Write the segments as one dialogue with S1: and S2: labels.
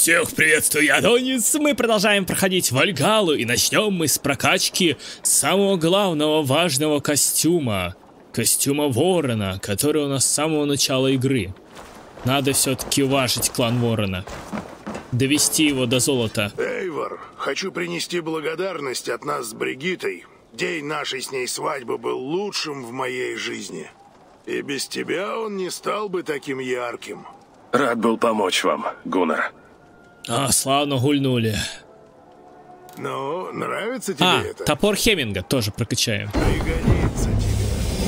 S1: Всех приветствую, я Адонис. Мы продолжаем проходить Вальгаллу, и начнем мы с прокачки самого главного важного костюма. Костюма Ворона, который у нас с самого начала игры. Надо все-таки уважить клан Ворона. Довести его до золота.
S2: Эйвор, хочу принести благодарность от нас с Бригиттой. День нашей с ней свадьбы был лучшим в моей жизни. И без тебя он не стал бы таким ярким.
S3: Рад был помочь вам, Гуннар.
S1: Славно гульнули.
S2: Ну, нравится тебе это?
S1: Топор Хеминга тоже прокачаем.
S2: Пригодится тебе.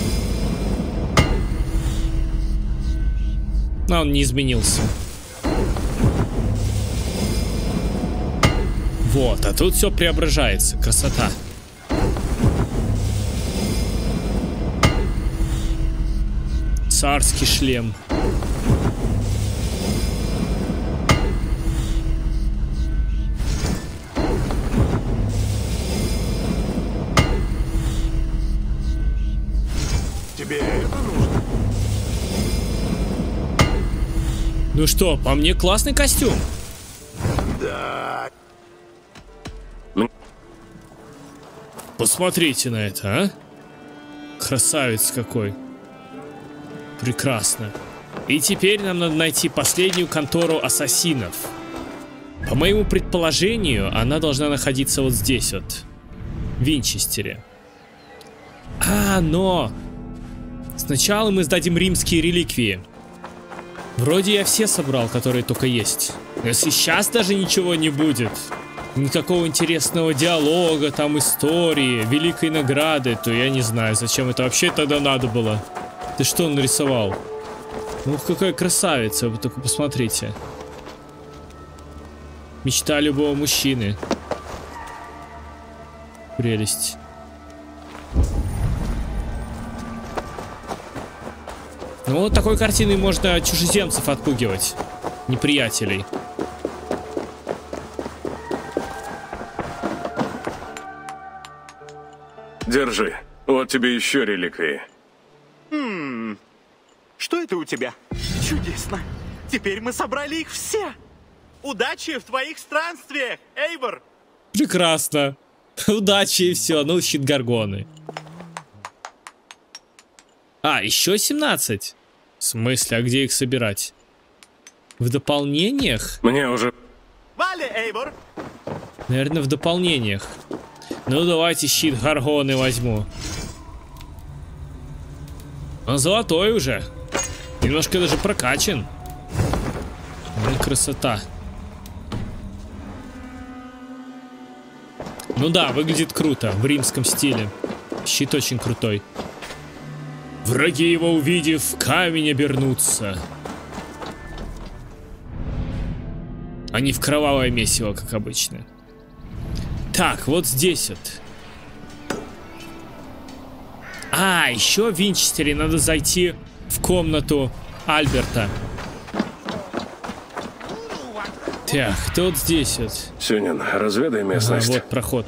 S1: Но он не изменился. Вот, а тут все преображается. Красота. Царский шлем.
S2: Тебе это нужно?
S1: Ну что, по мне классный костюм.
S2: Да.
S1: Посмотрите на это, а? Красавец какой. Прекрасно. И теперь нам надо найти последнюю контору ассасинов. По моему предположению, она должна находиться вот здесь вот. В Винчестере. Но... Сначала мы сдадим римские реликвии. Вроде я все собрал, которые только есть. Если сейчас даже ничего не будет, никакого интересного диалога, там истории, великой награды, то я не знаю, зачем это вообще тогда надо было. Ты что нарисовал? Ух, какая красавица, вы только посмотрите. Мечта любого мужчины. Прелесть. Ну вот такой картиной можно чужеземцев отпугивать. Неприятелей.
S3: Держи. Вот тебе еще реликвии.
S4: Что это у тебя? Чудесно. Теперь мы собрали их все. Удачи в твоих странствиях, Эйвор.
S1: Прекрасно. Удачи и все. Ну, щит Гаргоны. Еще 17. В смысле, а где их собирать? В дополнениях?
S3: Мне уже...
S4: Вали, Эйвор.
S1: Наверное, в дополнениях. Ну, давайте щит Гаргоны возьму. Он золотой уже. Немножко даже прокачан. Ну, красота. Ну да, выглядит круто. В римском стиле. Щит очень крутой. Враги его, увидев, в камень обернутся. А не в кровавое месиво, как обычно. Так, вот здесь вот. Еще в Винчестере надо зайти в комнату Альберта. Так, кто вот здесь вот?
S3: Сюнин, разведай местность.
S1: Вот проход.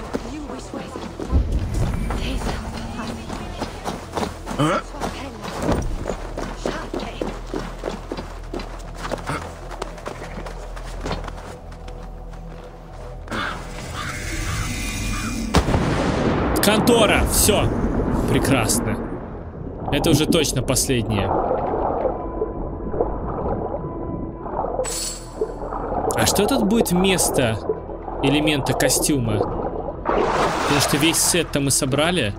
S1: Контора, все, прекрасно. Это уже точно последнее. А что тут будет вместо элемента костюма? Потому что весь сет-то мы собрали.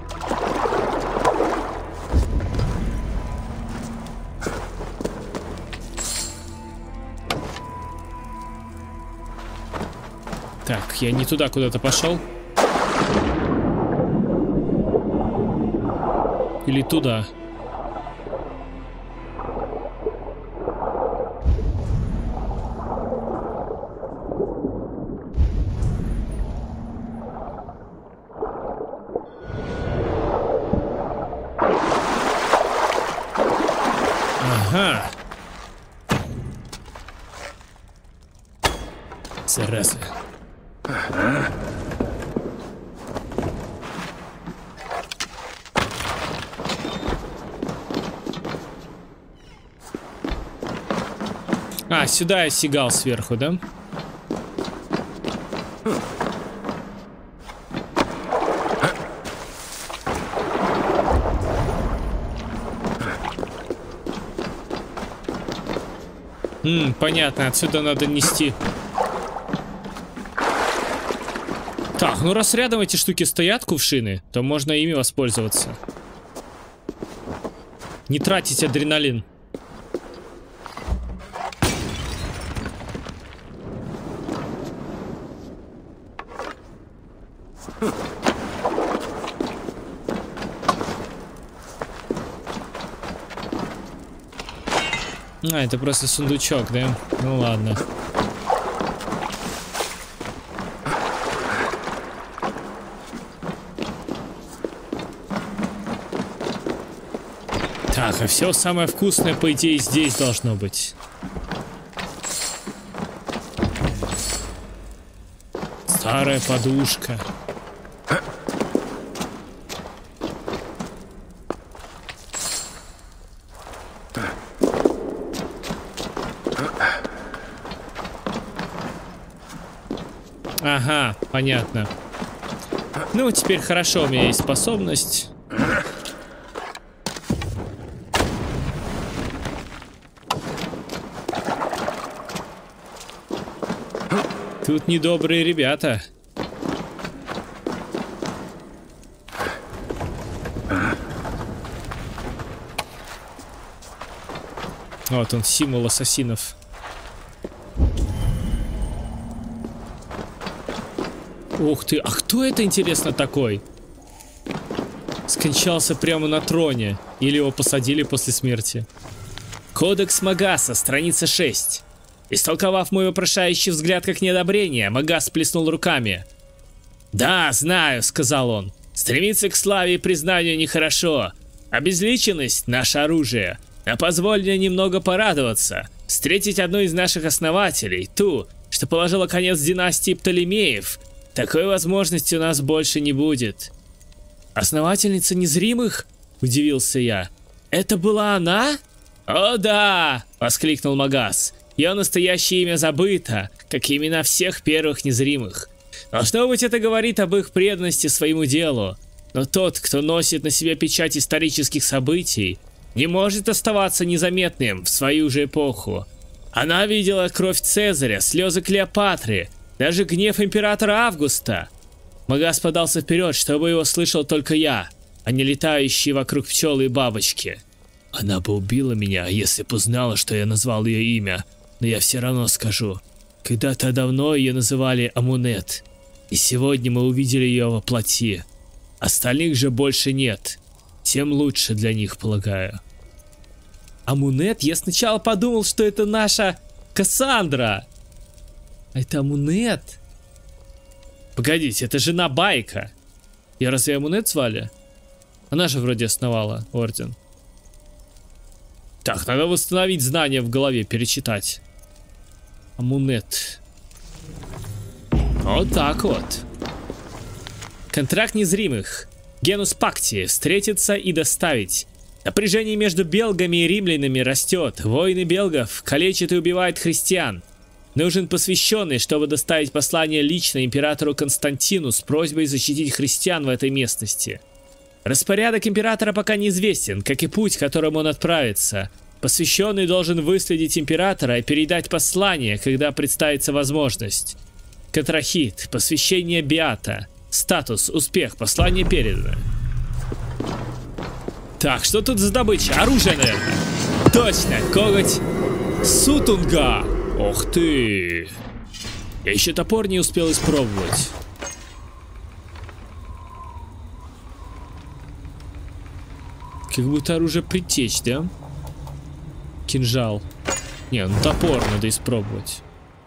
S1: Так, я не туда куда-то пошел. Или туда. Ага. Зараза. А, сюда я сигал сверху, да? Понятно, отсюда надо нести. Так, ну раз рядом эти штуки стоят, кувшины, то можно ими воспользоваться. Не тратить адреналин. А, это просто сундучок, да? Ну ладно. Так, а все самое вкусное, по идее, здесь должно быть. Старая подушка. Ага, понятно. Ну, теперь хорошо, у меня есть способность. Тут недобрые ребята. Вот он, символ ассасинов. Ух ты, а кто это, интересно, такой? Скончался прямо на троне. Или его посадили после смерти. Кодекс Магаса, страница 6. Истолковав мой вопрошающий взгляд как неодобрение, Магас плеснул руками. «Да, знаю», — сказал он. «Стремиться к славе и признанию нехорошо. Обезличенность — наше оружие. А позволь мне немного порадоваться. Встретить одну из наших основателей, ту, что положила конец династии Птолемеев. Такой возможности у нас больше не будет». «Основательница незримых?» — удивился я. «Это была она?» «О да!» — воскликнул Магас. «Ее настоящее имя забыто, как и имена всех первых незримых. Должно быть, это говорит об их преданности своему делу. Но тот, кто носит на себе печать исторических событий, не может оставаться незаметным в свою же эпоху. Она видела кровь Цезаря, слезы Клеопатры, даже гнев императора Августа». Магас подался вперед, чтобы его слышал только я, а не летающие вокруг пчелы и бабочки. «Она бы убила меня, если бы узнала, что я назвал ее имя, но я все равно скажу. Когда-то давно ее называли Амунет, и сегодня мы увидели ее во плоти. Остальных же больше нет, тем лучше для них, полагаю». Амунет? Я сначала подумал, что это наша Кассандра. А это Амунет? Погодите, это жена Байка. Я разве Амунет звали? Она же вроде основала орден. Так, надо восстановить знания в голове, перечитать. Амунет. Вот так вот. Контракт незримых. Генус Пакти. Встретиться и доставить. Напряжение между белгами и римлянами растет. Войны белгов калечат и убивают христиан. Нужен посвященный, чтобы доставить послание лично императору Константину с просьбой защитить христиан в этой местности. Распорядок императора пока неизвестен, как и путь, которым он отправится. Посвященный должен выследить императора и передать послание, когда представится возможность. Катрахит, посвящение Биата. Статус, успех, послание передано. Так, что тут за добыча? Оружие, наверное. Точно, коготь Сутунга. Ох ты. Я еще топор не успел испробовать. Как будто оружие предтечь, да? Кинжал. Не, ну топор надо испробовать.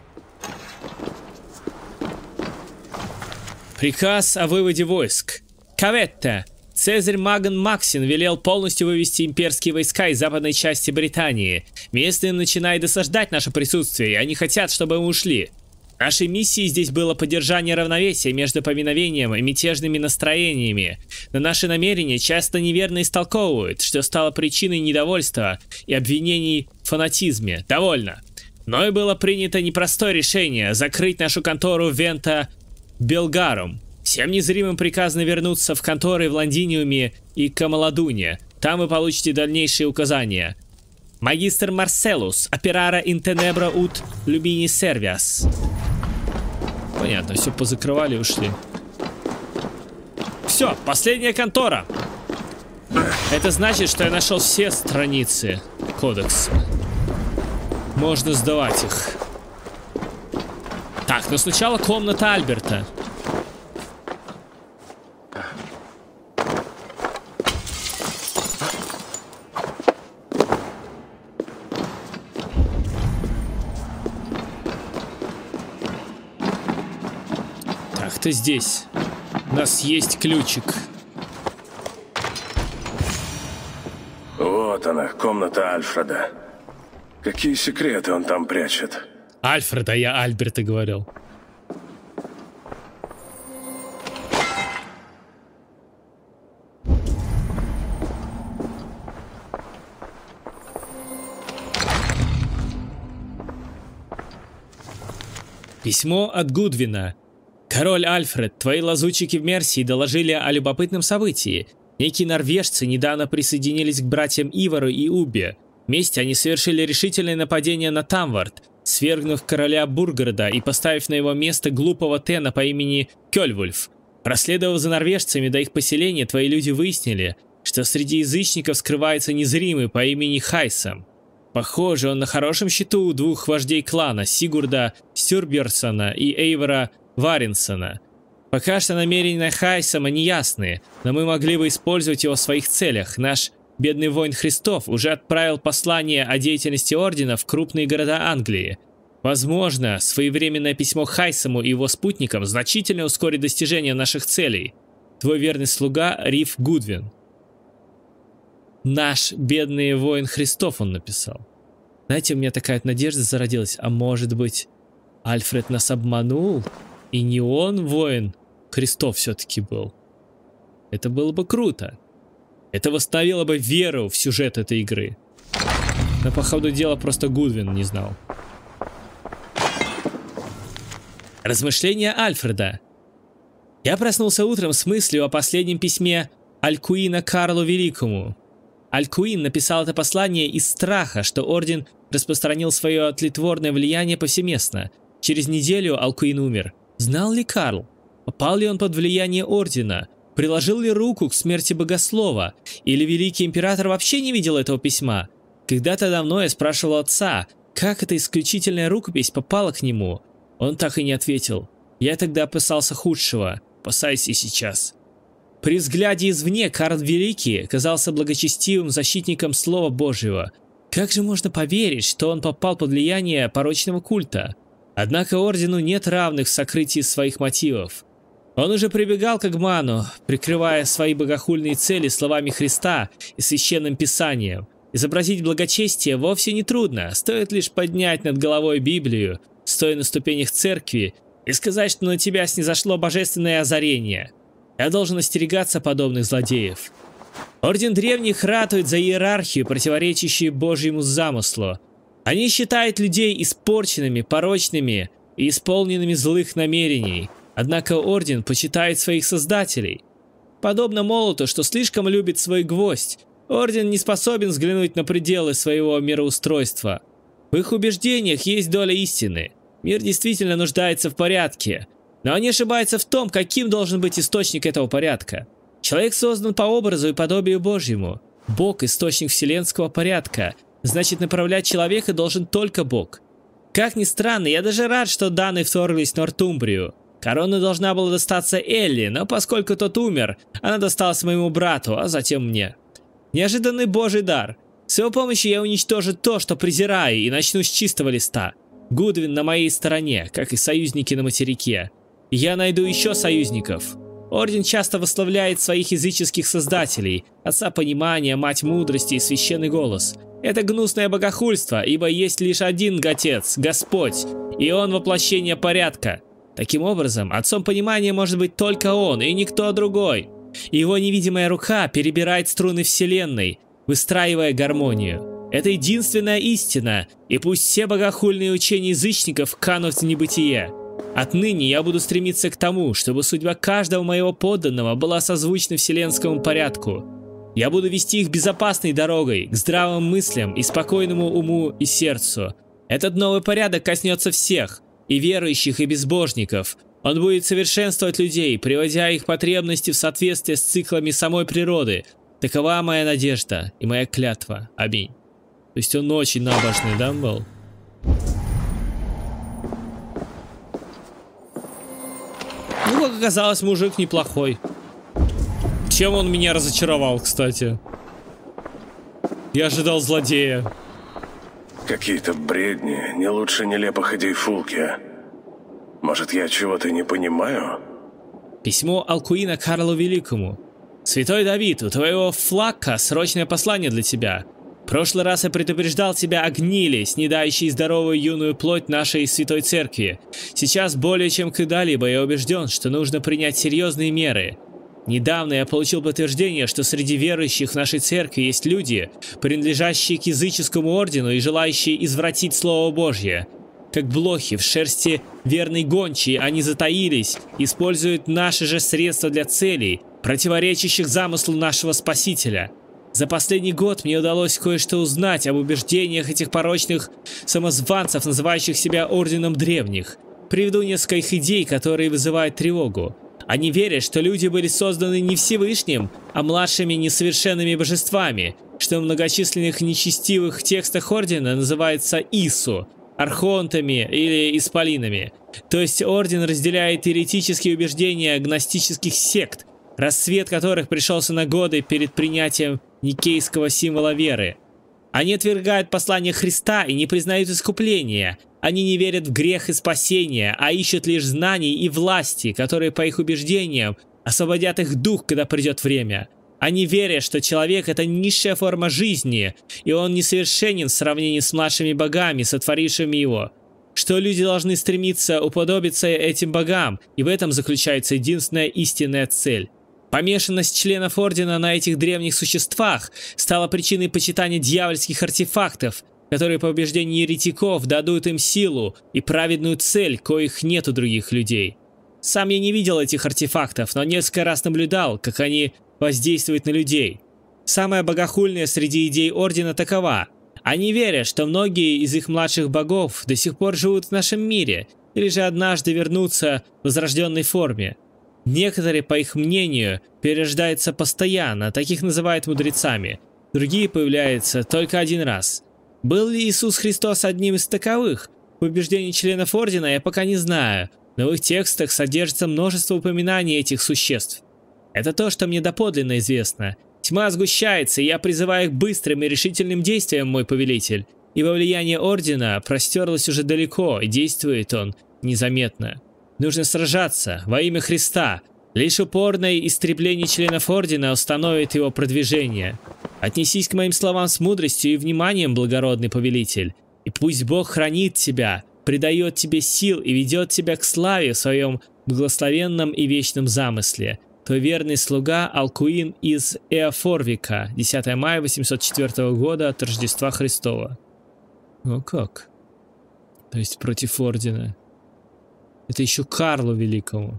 S1: Приказ о выводе войск. Каветта. Цезарь Маган Максин велел полностью вывести имперские войска из западной части Британии. Местным начинает досаждать наше присутствие, и они хотят, чтобы мы ушли. Нашей миссией здесь было поддержание равновесия между повиновением и мятежными настроениями. Но наши намерения часто неверно истолковывают, что стало причиной недовольства и обвинений в фанатизме. Довольно. Но и было принято непростое решение закрыть нашу контору Вента Белгарум. Всем незримым приказано вернуться в конторы в Лондиниуме и Камаладуне. Там вы получите дальнейшие указания. Магистр Марселус, операра интенебра ут любини сервиас. Понятно, все позакрывали и ушли. Все, последняя контора. Это значит, что я нашел все страницы кодекса. Можно сдавать их. Так, но сначала комната Альберта. Так, ты здесь. У нас есть ключик.
S3: Вот она, комната Альфреда. Какие секреты он там прячет?
S1: Альфред, а я Альберта говорил. Письмо от Гудвина. Король Альфред, твои лазутчики в Мерсии доложили о любопытном событии. Некие норвежцы недавно присоединились к братьям Ивару и Уббе. Вместе они совершили решительное нападение на Тамвард, свергнув короля Бургорода и поставив на его место глупого Тена по имени Кёльвульф. Проследовав за норвежцами до их поселения, твои люди выяснили, что среди язычников скрывается незримый по имени Хайсам. Похоже, он на хорошем счету у двух вождей клана, Сигурда Стюрбьерсона и Эйвора Варенсона. Пока что намерения Хайсама не ясны, но мы могли бы использовать его в своих целях. Наш бедный воин Христов уже отправил послание о деятельности Ордена в крупные города Англии. Возможно, своевременное письмо Хайсаму и его спутникам значительно ускорит достижение наших целей. Твой верный слуга Риф Гудвин. Наш бедный воин Христов, он написал. Знаете, у меня такая надежда зародилась. А может быть, Альфред нас обманул? И не он воин Христов все-таки был. Это было бы круто. Это восстановило бы веру в сюжет этой игры. Но по ходу дела просто Гудвин не знал. Размышления Альфреда. Я проснулся утром с мыслью о последнем письме Алькуина Карлу Великому. Алькуин написал это послание из страха, что Орден распространил свое тлетворное влияние повсеместно. Через неделю Алкуин умер. Знал ли Карл? Попал ли он под влияние Ордена? Приложил ли руку к смерти богослова? Или Великий Император вообще не видел этого письма? Когда-то давно я спрашивал отца, как эта исключительная рукопись попала к нему. Он так и не ответил. Я тогда опасался худшего. Опасаюсь и сейчас. При взгляде извне Карл Великий казался благочестивым защитником Слова Божьего. Как же можно поверить, что он попал под влияние порочного культа? Однако Ордену нет равных в сокрытии своих мотивов. Он уже прибегал к обману, прикрывая свои богохульные цели словами Христа и священным писанием. Изобразить благочестие вовсе не трудно, стоит лишь поднять над головой Библию, стоя на ступенях церкви, и сказать, что на тебя снизошло божественное озарение. Я должен остерегаться подобных злодеев. Орден Древних ратует за иерархию, противоречащую Божьему замыслу. Они считают людей испорченными, порочными и исполненными злых намерений. Однако Орден почитает своих создателей. Подобно молоту, что слишком любит свой гвоздь, Орден не способен взглянуть на пределы своего мироустройства. В их убеждениях есть доля истины. Мир действительно нуждается в порядке. Но они ошибаются в том, каким должен быть источник этого порядка. Человек создан по образу и подобию Божьему. Бог – источник вселенского порядка. Значит, направлять человека должен только Бог. Как ни странно, я даже рад, что Даны вторглись в Нортумбрию. Корона должна была достаться Элли, но поскольку тот умер, она досталась моему брату, а затем мне. Неожиданный Божий дар. С его помощью я уничтожу то, что презираю, и начну с чистого листа. Гудвин на моей стороне, как и союзники на материке. Я найду еще союзников. Орден часто восславляет своих языческих создателей, отца понимания, мать мудрости и священный голос. Это гнусное богохульство, ибо есть лишь один Отец, Господь, и Он воплощение порядка. Таким образом, отцом понимания может быть только Он и никто другой. Его невидимая рука перебирает струны Вселенной, выстраивая гармонию. Это единственная истина, и пусть все богохульные учения язычников канут в небытие. Отныне я буду стремиться к тому, чтобы судьба каждого моего подданного была созвучна вселенскому порядку. Я буду вести их безопасной дорогой, к здравым мыслям и спокойному уму и сердцу. Этот новый порядок коснется всех, и верующих, и безбожников. Он будет совершенствовать людей, приводя их потребности в соответствие с циклами самой природы. Такова моя надежда и моя клятва. Аминь. То есть он очень набожный, да, был? Ну, как оказалось, мужик неплохой. Чем он меня разочаровал, кстати? Я ожидал злодея.
S3: Какие-то бредни, не лучше нелепых идей Фулки. Может, я чего-то не понимаю?
S1: Письмо Алкуина Карлу Великому. «Святой Давид, у твоего Флакка срочное послание для тебя. В прошлый раз я предупреждал тебя о гнили, снедающей здоровую юную плоть нашей Святой Церкви. Сейчас более чем когда-либо я убежден, что нужно принять серьезные меры. Недавно я получил подтверждение, что среди верующих в нашей церкви есть люди, принадлежащие к языческому ордену и желающие извратить Слово Божье. Как блохи в шерсти верной гончей они затаились, используют наши же средства для целей, противоречащих замыслу нашего Спасителя. За последний год мне удалось кое-что узнать об убеждениях этих порочных самозванцев, называющих себя Орденом Древних. Приведу несколько их идей, которые вызывают тревогу. Они верят, что люди были созданы не Всевышним, а младшими несовершенными божествами, что в многочисленных нечестивых текстах Ордена называется Ису, архонтами или исполинами. То есть Орден разделяет еретические убеждения гностических сект, рассвет которых пришелся на годы перед принятием никейского символа веры. Они отвергают послание Христа и не признают искупления. Они не верят в грех и спасение, а ищут лишь знаний и власти, которые, по их убеждениям, освободят их дух, когда придет время. Они верят, что человек — это низшая форма жизни, и он несовершенен в сравнении с младшими богами, сотворившими его. Что люди должны стремиться уподобиться этим богам, и в этом заключается единственная истинная цель. Помешанность членов Ордена на этих древних существах стала причиной почитания дьявольских артефактов, которые по убеждению еретиков дадут им силу и праведную цель, коих нет у других людей. Сам я не видел этих артефактов, но несколько раз наблюдал, как они воздействуют на людей. Самая богохульная среди идей Ордена такова. Они верят, что многие из их младших богов до сих пор живут в нашем мире, или же однажды вернутся в возрожденной форме. Некоторые, по их мнению, перерождаются постоянно, таких называют мудрецами. Другие появляются только один раз. Был ли Иисус Христос одним из таковых? В убеждении членов Ордена я пока не знаю, но в их текстах содержится множество упоминаний этих существ. Это то, что мне доподлинно известно. Тьма сгущается, и я призываю их быстрым и решительным действиям, мой повелитель, ибо влияние Ордена простерлось уже далеко, и действует он незаметно. Нужно сражаться во имя Христа. Лишь упорное истребление членов Ордена установит его продвижение. Отнесись к моим словам с мудростью и вниманием, благородный повелитель, и пусть Бог хранит тебя, придает тебе сил и ведет тебя к славе в своем благословенном и вечном замысле. Твой верный слуга Алкуин из Эофорвика, 10 мая 804 года от Рождества Христова. Ну как? То есть против Ордена. Это еще Карлу Великому.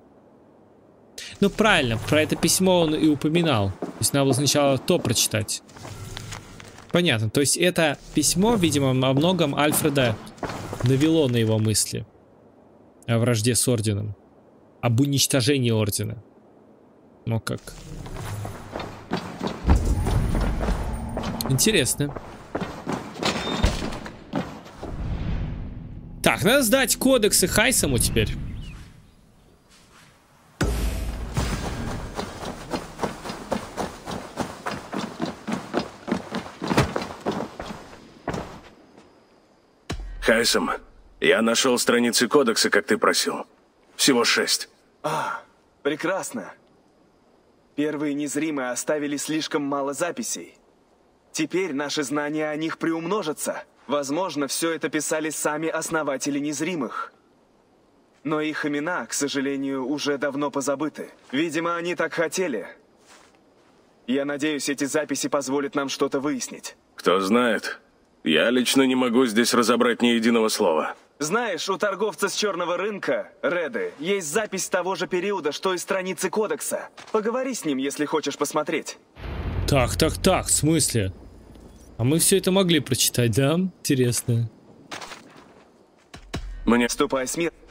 S1: Ну правильно, про это письмо он и упоминал. То есть надо было сначала то прочитать. Понятно, то есть это письмо, видимо, о многом Альфреда навело на его мысли. О вражде с Орденом. Об уничтожении Ордена. Ну как? Интересно. Так, надо сдать кодексы Хайсаму теперь.
S3: Хайсам, я нашел страницы кодекса, как ты просил. Всего 6.
S5: Прекрасно. Первые незримые оставили слишком мало записей. Теперь наши знания о них приумножатся. Возможно, все это писали сами основатели незримых. Но их имена, к сожалению, уже давно позабыты. Видимо, они так хотели. Я надеюсь, эти записи позволят нам что-то выяснить.
S3: Кто знает. Я лично не могу здесь разобрать ни единого слова.
S5: Знаешь, у торговца с черного рынка, Реды, есть запись того же периода, что и страницы кодекса. Поговори с ним, если хочешь посмотреть.
S1: Так, в смысле? А мы все это могли прочитать, да? Интересно.
S3: Мне...
S5: Ступай с миром.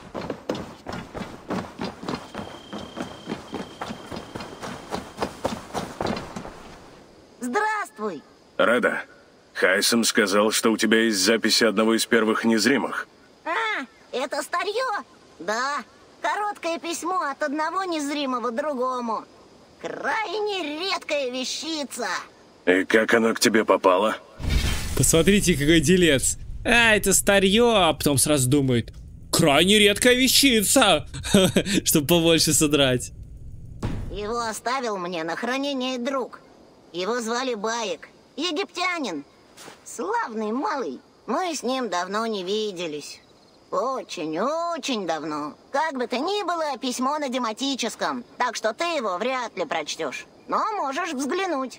S6: Здравствуй!
S3: Реда, Хайсом сказал, что у тебя есть записи одного из первых незримых.
S6: А, это старье? Да, короткое письмо от одного незримого другому. Крайне редкая вещица.
S3: И как оно к тебе попало?
S1: Посмотрите, какой делец. А, это старье, а потом сразу думает. Крайне редкая вещица. Чтобы побольше содрать.
S6: Его оставил мне на хранение друг. Его звали Баек. Египтянин. Славный малый. Мы с ним давно не виделись. Очень давно. Как бы то ни было, письмо на дематическом. Так что ты его вряд ли прочтешь. Но можешь взглянуть.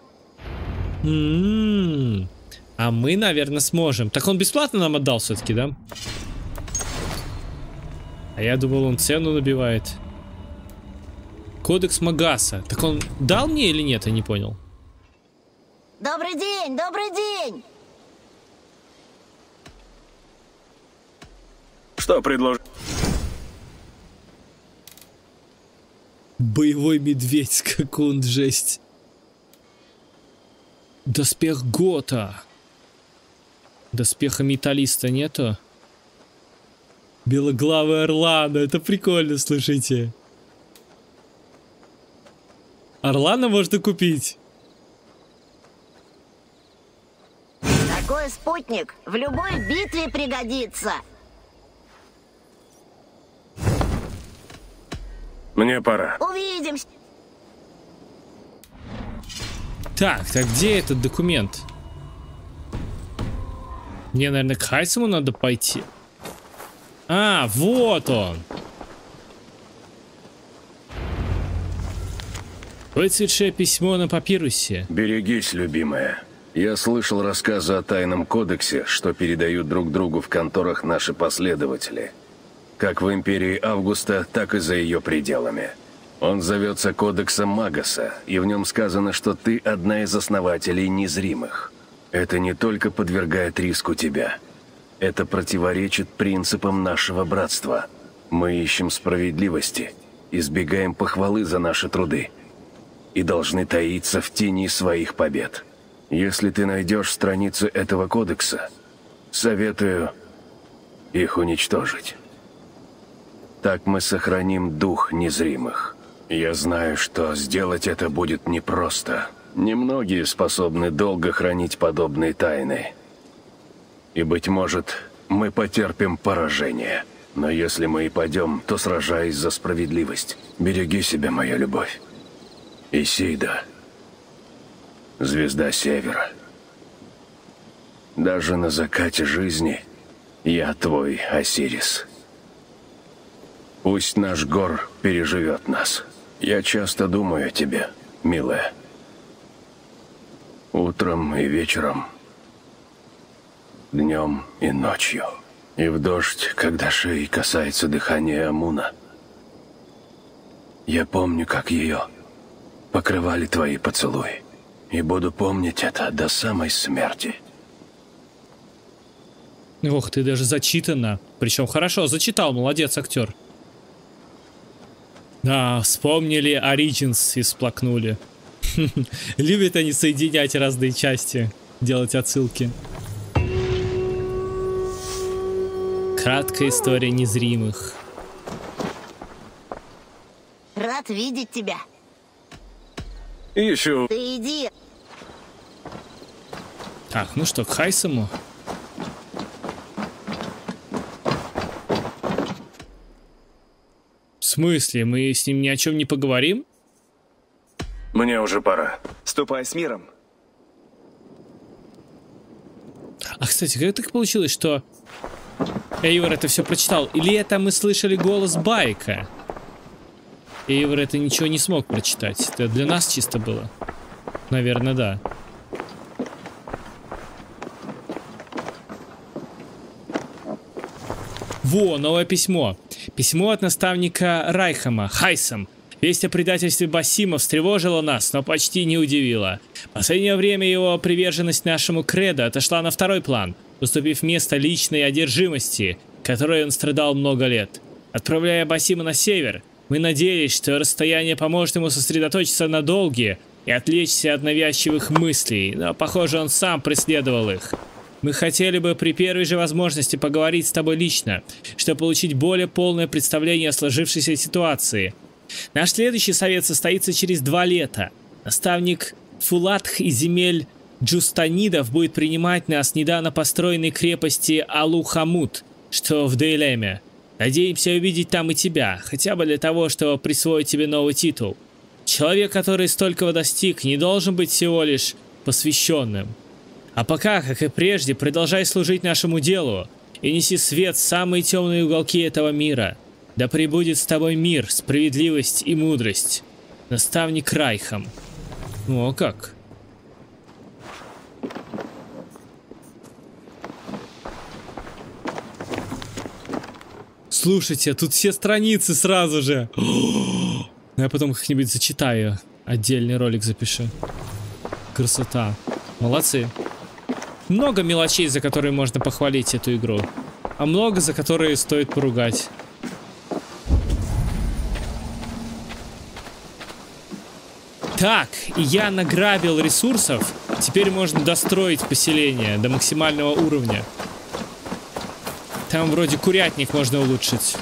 S1: А мы, наверное, сможем. Так он бесплатно нам отдал все-таки, да? А я думал, он цену набивает. Кодекс Магаса. Так он дал мне или нет? Я не понял.
S6: Добрый день, добрый день!
S3: Что предложишь?
S1: Боевой медведь, скакун, жесть. Доспех Гота. Доспеха металлиста нету? Белоглавый Орлана. Это прикольно, слушайте. Орлана можно купить.
S6: Такой спутник в любой битве пригодится.
S3: Мне пора.
S6: Увидимся.
S1: Так где этот документ? Мне, наверное, к Хайсому надо пойти. А, вот он. Выцветшее письмо на папирусе.
S3: Берегись, любимая. Я слышал рассказы о тайном кодексе, что передают друг другу в конторах наши последователи. Как в Империи Августа, так и за ее пределами. Он зовется Кодексом Магаса, и в нем сказано, что ты одна из основателей незримых. Это не только подвергает риску тебя. Это противоречит принципам нашего братства. Мы ищем справедливости, избегаем похвалы за наши труды и должны таиться в тени своих побед. Если ты найдешь страницу этого кодекса, советую их уничтожить. Так мы сохраним дух незримых. Я знаю, что сделать это будет непросто. Немногие способны долго хранить подобные тайны. И, быть может, мы потерпим поражение. Но если мы и падем, то сражаясь за справедливость. Береги себя, моя любовь. Исида. Звезда Севера. Даже на закате жизни я твой Осирис. Пусть наш Гор переживет нас. Я часто думаю о тебе, милая. Утром и вечером, днем и ночью. И в дождь, когда шеи касается дыхания Амуна. Я помню, как ее покрывали твои поцелуи. И буду помнить это до самой смерти.
S1: Ох, ты даже зачитано. Причем хорошо зачитал, молодец, актер. Да, вспомнили Origins и всплакнули. Любят они соединять разные части, делать отсылки. Краткая история незримых.
S6: Рад видеть тебя.
S3: Еще.
S6: Ты иди.
S1: Так, ну что, к Хайсому? В смысле? Мы с ним ни о чем не поговорим?
S3: Мне уже пора.
S5: Ступай с миром.
S1: А, кстати, как так получилось, что Эйвор это все прочитал? Или это мы слышали голос Байка? Эйвор это ничего не смог прочитать. Это для нас чисто было. Наверное, да. Во, новое письмо. Письмо от наставника Райхама, Хайсам. Весть о предательстве Басима встревожила нас, но почти не удивила. В последнее время его приверженность нашему кредо отошла на второй план, уступив место личной одержимости, которой он страдал много лет. Отправляя Басима на север, мы надеялись, что расстояние поможет ему сосредоточиться на долге и отвлечься от навязчивых мыслей, но, похоже, он сам преследовал их. Мы хотели бы при первой же возможности поговорить с тобой лично, чтобы получить более полное представление о сложившейся ситуации. Наш следующий совет состоится через 2 лета. Наставник Фулатх из земель Джустанидов будет принимать нас в недавно построенной крепости Алухамут, что в Дейлеме. Надеемся увидеть там и тебя, хотя бы для того, чтобы присвоить тебе новый титул. Человек, который столького достиг, не должен быть всего лишь посвященным. А пока, как и прежде, продолжай служить нашему делу и неси свет в самые темные уголки этого мира. Да пребудет с тобой мир, справедливость и мудрость. Наставник Райхам. Ну а как? Слушайте, тут все страницы сразу же. Я потом как-нибудь зачитаю. Отдельный ролик запишу. Красота. Молодцы. Много мелочей, за которые можно похвалить эту игру. А много, за которые стоит поругать. Так, я награбил ресурсов. Теперь можно достроить поселение до максимального уровня. Там вроде курятник можно улучшить.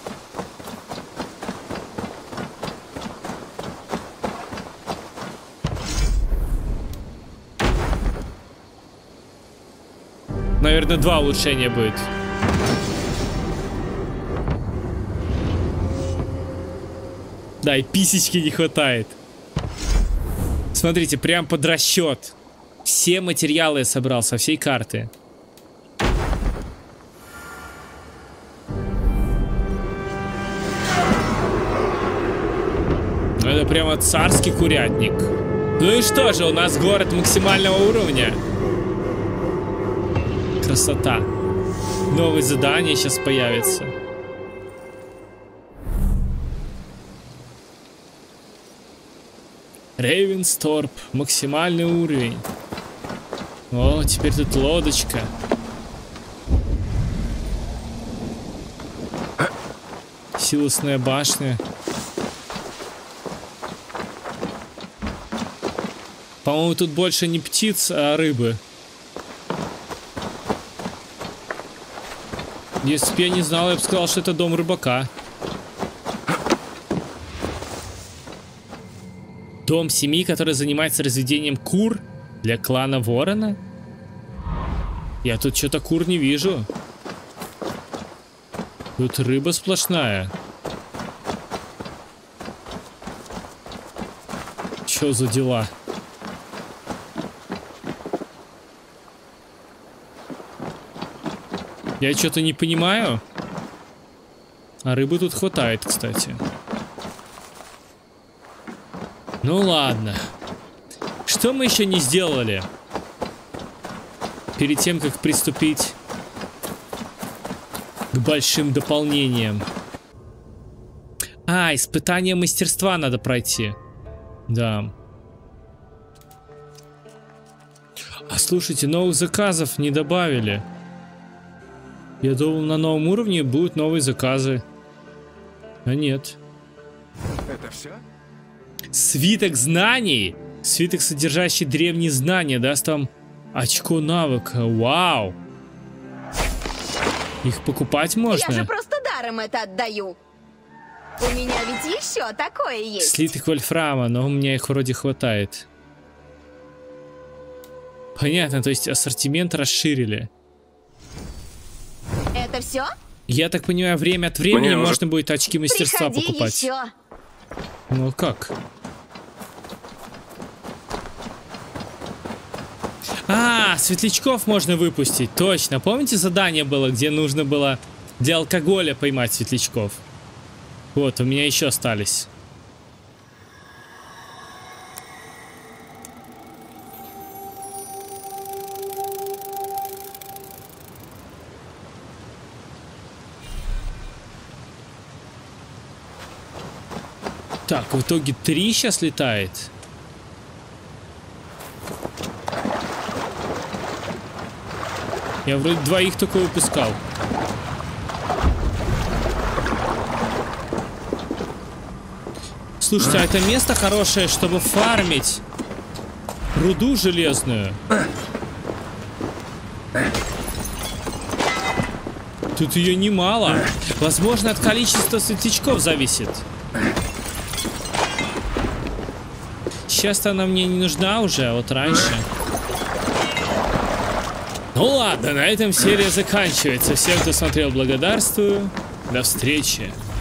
S1: Наверное, 2 улучшения будет. Да, и писечки не хватает. Смотрите, прям под расчет. Все материалы я собрал со всей карты. Это прямо царский курятник. Ну и что же, у нас город максимального уровня. Красота. Новые задания сейчас появятся. Рейвенсторп. Максимальный уровень. О, теперь тут лодочка. Силосная башня. По-моему, тут больше не птиц, а рыбы. Если бы я не знал, я бы сказал, что это дом рыбака. Дом семьи, который занимается разведением кур для клана Ворона? Я тут что-то кур не вижу. Тут рыба сплошная. Что за дела? Я что-то не понимаю. А рыбы тут хватает, кстати. Ну ладно. Что мы еще не сделали? Перед тем, как приступить к большим дополнениям. А, испытание мастерства надо пройти. Да. А слушайте, новых заказов не добавили. Я думал, на новом уровне будут новые заказы. А нет.
S2: Это все?
S1: Свиток знаний. Свиток, содержащий древние знания, даст вам очко навыка. Вау. Их покупать можно?
S7: Я же просто даром это отдаю. У меня ведь еще такое есть.
S1: Слиток вольфрама, но у меня их вроде хватает. Понятно, то есть ассортимент расширили.
S7: Это все?
S1: Я так понимаю, время от времени можно будет очки мастерства
S7: Приходи
S1: покупать.
S7: еще.
S1: Ну как? А, светлячков можно выпустить. Точно. Помните, задание было, где нужно было для алкоголя поймать светлячков? Вот, у меня еще остались. Так, в итоге 3 сейчас летает. Я вроде 2 только выпускал. Слушайте, а это место хорошее, чтобы фармить руду железную. Тут ее немало. Возможно, от количества светлячков зависит. Сейчас-то она мне не нужна уже, а вот раньше. Ну ладно, на этом серия заканчивается. Всем, кто смотрел, благодарствую. До встречи.